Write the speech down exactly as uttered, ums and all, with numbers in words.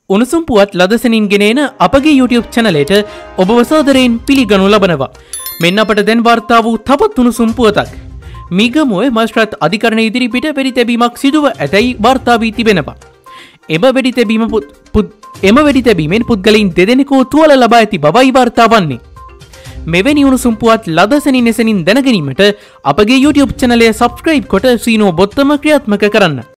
උණුසුම් පුවත් ලදසනින් ගෙනෙන අපගේ YouTube චැනලයට ඔබව සාදරයෙන් පිළිගනු ලබනවා. මෙන්න අපට දැන් වාර්තා වූ තවත් උණුසුම් පුවතක්. මීගමුවේ මජිස්ත්‍රාත් අධිකරණ ඉදිරිපිට වෙඩි තැබීමක් සිදුව ඇතැයි වාර්තා වී තිබෙනවා. එම වෙඩි තැබීම එම වෙඩි තැබීමෙන් පුද්ගලයින් දෙදෙනෙකු තුවාල ලබා ඇති බවයි වාර්තා වන්නේ. මෙවැනි උණුසුම් පුවත් ලදසනින් එසනින් දැන ගැනීමට අපගේ YouTube චැනලය සබ්ස්ක්‍රයිබ් කොට සීනෝ බොත්තම ක්‍රියාත්මක කරන්න.